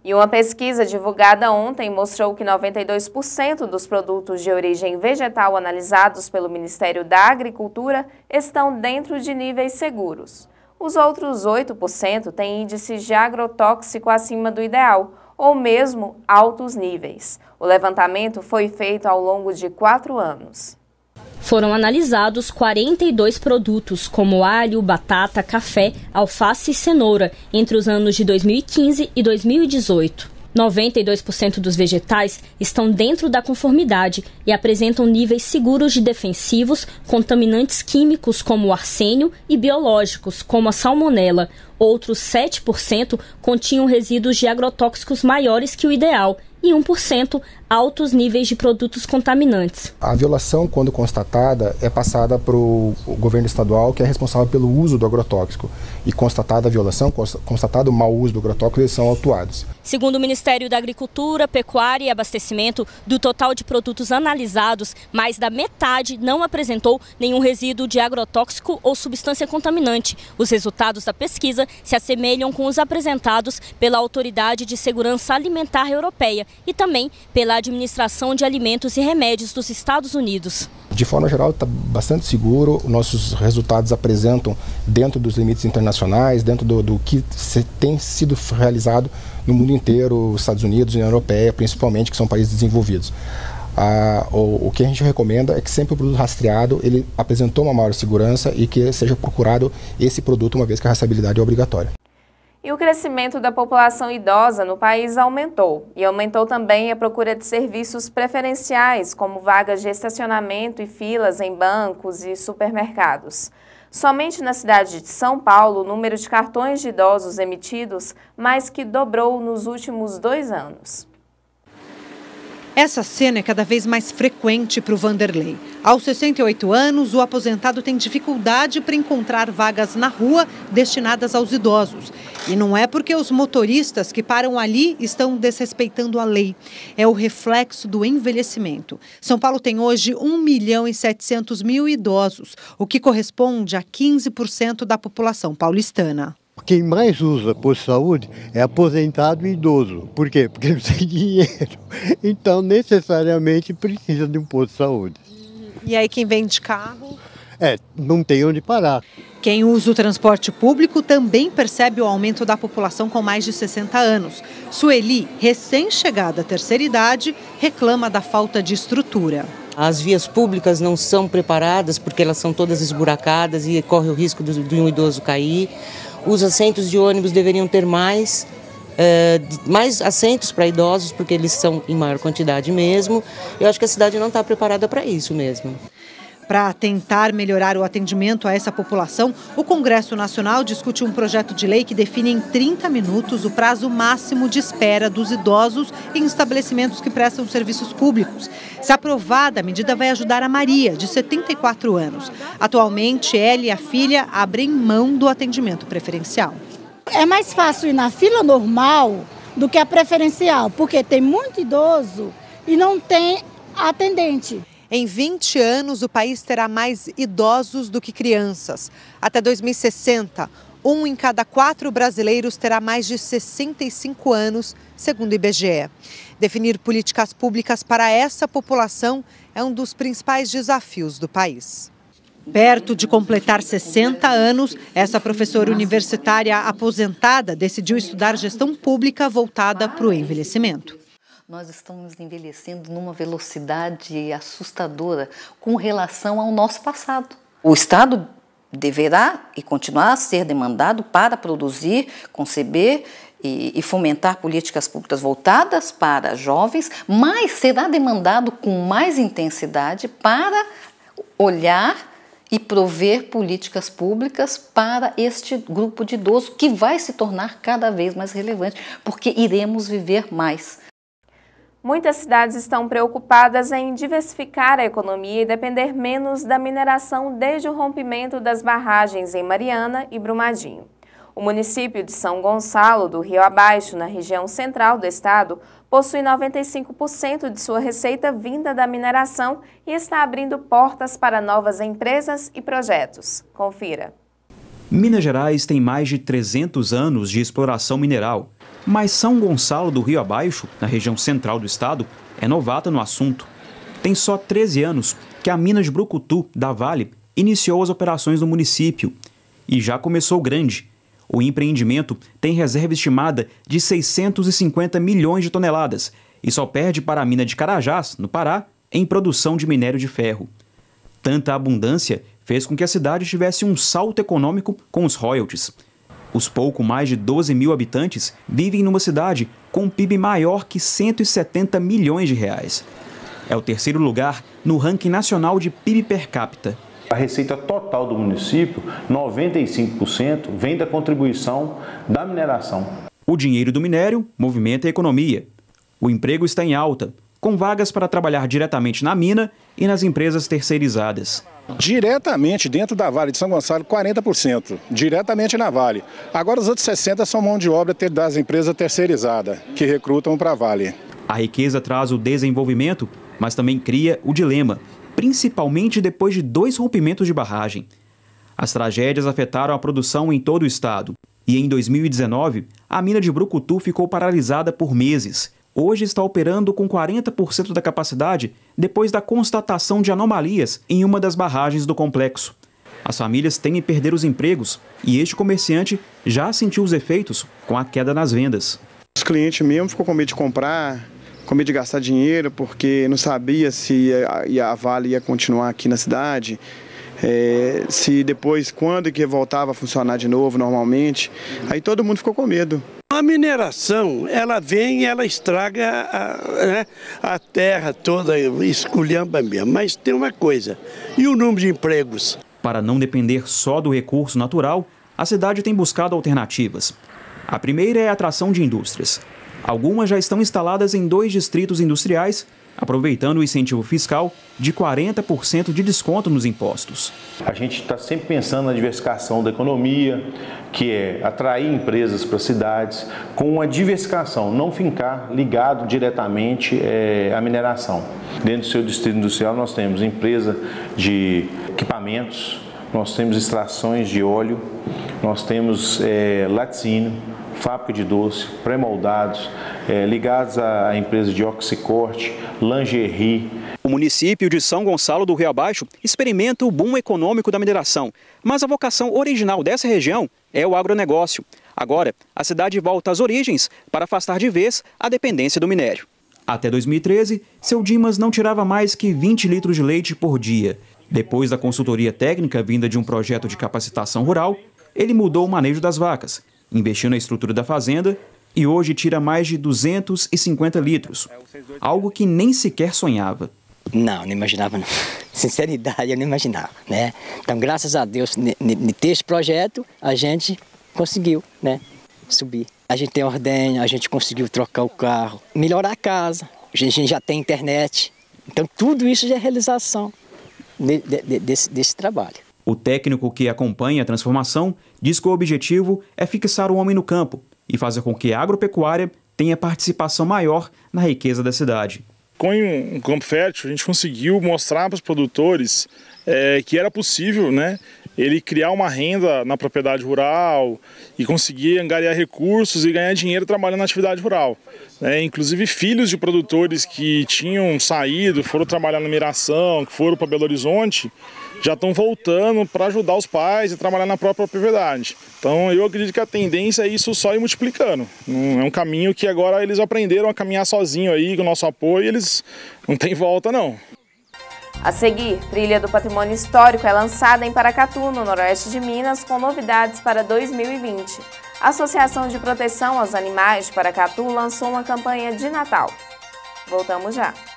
E uma pesquisa divulgada ontem mostrou que 92% dos produtos de origem vegetal analisados pelo Ministério da Agricultura estão dentro de níveis seguros. Os outros 8% têm índices de agrotóxico acima do ideal, ou mesmo altos níveis. O levantamento foi feito ao longo de 4 anos. Foram analisados 42 produtos, como alho, batata, café, alface e cenoura, entre os anos de 2015 e 2018. 92% dos vegetais estão dentro da conformidade e apresentam níveis seguros de defensivos, contaminantes químicos como o arsênio e biológicos, como a salmonela. Outros 7% continham resíduos de agrotóxicos maiores que o ideal e 1% altos níveis de produtos contaminantes. A violação, quando constatada, é passada para o governo estadual, que é responsável pelo uso do agrotóxico. E constatada a violação, constatado o mau uso do agrotóxico, eles são autuados. Segundo o Ministério da Agricultura, Pecuária e Abastecimento, do total de produtos analisados, mais da metade não apresentou nenhum resíduo de agrotóxico ou substância contaminante. Os resultados da pesquisa se assemelham com os apresentados pela Autoridade de Segurança Alimentar Europeia e também pela Administração de Alimentos e Remédios dos Estados Unidos. De forma geral, está bastante seguro. Nossos resultados apresentam dentro dos limites internacionais, dentro do que tem sido realizado no mundo inteiro, os Estados Unidos e a União Europeia, principalmente, que são países desenvolvidos. O que a gente recomenda é que sempre o produto rastreado ele apresentou uma maior segurança e que seja procurado esse produto, uma vez que a rastreabilidade é obrigatória. E o crescimento da população idosa no país aumentou. E aumentou também a procura de serviços preferenciais, como vagas de estacionamento e filas em bancos e supermercados. Somente na cidade de São Paulo, o número de cartões de idosos emitidos mais que dobrou nos últimos 2 anos. Essa cena é cada vez mais frequente para o Vanderlei. Aos 68 anos, o aposentado tem dificuldade para encontrar vagas na rua destinadas aos idosos. E não é porque os motoristas que param ali estão desrespeitando a lei. É o reflexo do envelhecimento. São Paulo tem hoje 1.700.000 idosos, o que corresponde a 15% da população paulistana. Quem mais usa posto de saúde é aposentado e idoso. Por quê? Porque não tem dinheiro. Então, necessariamente, precisa de um posto de saúde. E aí, quem vem de carro? Não tem onde parar. Quem usa o transporte público também percebe o aumento da população com mais de 60 anos. Sueli, recém-chegada à terceira idade, reclama da falta de estrutura. As vias públicas não são preparadas porque elas são todas esburacadas e corre o risco de um idoso cair. Os assentos de ônibus deveriam ter mais assentos para idosos, porque eles são em maior quantidade mesmo. Eu acho que a cidade não está preparada para isso mesmo. Para tentar melhorar o atendimento a essa população, o Congresso Nacional discute um projeto de lei que define em 30 minutos o prazo máximo de espera dos idosos em estabelecimentos que prestam serviços públicos. Se aprovada, a medida vai ajudar a Maria, de 74 anos. Atualmente, ela e a filha abrem mão do atendimento preferencial. É mais fácil ir na fila normal do que a preferencial, porque tem muito idoso e não tem atendente. Em 20 anos, o país terá mais idosos do que crianças. Até 2060, 1 em cada 4 brasileiros terá mais de 65 anos, segundo o IBGE. Definir políticas públicas para essa população é um dos principais desafios do país. Perto de completar 60 anos, essa professora universitária aposentada decidiu estudar gestão pública voltada para o envelhecimento. Nós estamos envelhecendo numa velocidade assustadora com relação ao nosso passado. O Estado deverá e continuar a ser demandado para produzir, conceber e fomentar políticas públicas voltadas para jovens, mas será demandado com mais intensidade para olhar e prover políticas públicas para este grupo de idosos que vai se tornar cada vez mais relevante, porque iremos viver mais. Muitas cidades estão preocupadas em diversificar a economia e depender menos da mineração desde o rompimento das barragens em Mariana e Brumadinho. O município de São Gonçalo, do Rio Abaixo, na região central do estado, possui 95% de sua receita vinda da mineração e está abrindo portas para novas empresas e projetos. Confira. Minas Gerais tem mais de 300 anos de exploração mineral. Mas São Gonçalo do Rio Abaixo, na região central do estado, é novata no assunto. Tem só 13 anos que a mina de Brucutu, da Vale, iniciou as operações no município. E já começou grande. O empreendimento tem reserva estimada de 650 milhões de toneladas e só perde para a mina de Carajás, no Pará, em produção de minério de ferro. Tanta abundância fez com que a cidade tivesse um salto econômico com os royalties. Os pouco mais de 12 mil habitantes vivem numa cidade com um PIB maior que 170 milhões de reais. É o terceiro lugar no ranking nacional de PIB per capita. A receita total do município, 95%, vem da contribuição da mineração. O dinheiro do minério movimenta a economia. O emprego está em alta, com vagas para trabalhar diretamente na mina e nas empresas terceirizadas. Diretamente dentro da Vale de São Gonçalo, 40%, diretamente na Vale. Agora os outros 60% são mão de obra das empresas terceirizadas, que recrutam para a Vale. A riqueza traz o desenvolvimento, mas também cria o dilema, principalmente depois de 2 rompimentos de barragem. As tragédias afetaram a produção em todo o estado. E em 2019, a mina de Brucutu ficou paralisada por meses. Hoje está operando com 40% da capacidade depois da constatação de anomalias em uma das barragens do complexo. As famílias temem perder os empregos e este comerciante já sentiu os efeitos com a queda nas vendas. Os clientes mesmo ficou com medo de comprar, com medo de gastar dinheiro, porque não sabia se a Vale ia continuar aqui na cidade, se depois, quando que voltava a funcionar de novo normalmente. Aí todo mundo ficou com medo. A mineração, ela vem e ela estraga a terra toda, esculhamba mesmo. Mas tem uma coisa, e o número de empregos? Para não depender só do recurso natural, a cidade tem buscado alternativas. A primeira é a atração de indústrias. Algumas já estão instaladas em 2 distritos industriais, aproveitando o incentivo fiscal de 40% de desconto nos impostos. A gente está sempre pensando na diversificação da economia, que é atrair empresas para cidades, com uma diversificação, não ficar ligado diretamente à mineração. Dentro do seu distrito industrial nós temos empresa de equipamentos, nós temos extrações de óleo, nós temos laticínio, fábrica de doce, pré-moldados, ligados à empresa de oxicorte, lingerie. O município de São Gonçalo do Rio Abaixo experimenta o boom econômico da mineração, mas a vocação original dessa região é o agronegócio. Agora, a cidade volta às origens para afastar de vez a dependência do minério. Até 2013, seu Dimas não tirava mais que 20 litros de leite por dia. Depois da consultoria técnica vinda de um projeto de capacitação rural, ele mudou o manejo das vacas, investiu na estrutura da fazenda e hoje tira mais de 250 litros, algo que nem sequer sonhava. Não imaginava não. Sinceridade, eu não imaginava, né? Então, graças a Deus, ter esse projeto, a gente conseguiu, né, subir. A gente tem ordenha, a gente conseguiu trocar o carro, melhorar a casa, a gente já tem internet. Então, tudo isso já é realização desse trabalho. O técnico que acompanha a transformação diz que o objetivo é fixar o homem no campo e fazer com que a agropecuária tenha participação maior na riqueza da cidade. Com um campo fértil, a gente conseguiu mostrar para os produtores que era possível, né, ele criar uma renda na propriedade rural e conseguir angariar recursos e ganhar dinheiro trabalhando na atividade rural. Inclusive filhos de produtores que tinham saído, foram trabalhar na mineração, que foram para Belo Horizonte, já estão voltando para ajudar os pais e trabalhar na própria propriedade. Então eu acredito que a tendência é isso só ir multiplicando. É um caminho que agora eles aprenderam a caminhar sozinho aí, com o nosso apoio, e eles não tem volta não. A seguir, Trilha do Patrimônio Histórico é lançada em Paracatu, no noroeste de Minas, com novidades para 2020. A Associação de Proteção aos Animais de Paracatu lançou uma campanha de Natal. Voltamos já.